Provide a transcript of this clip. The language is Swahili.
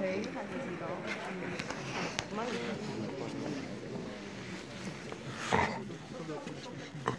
对，还是挺高。嗯，蛮厉害。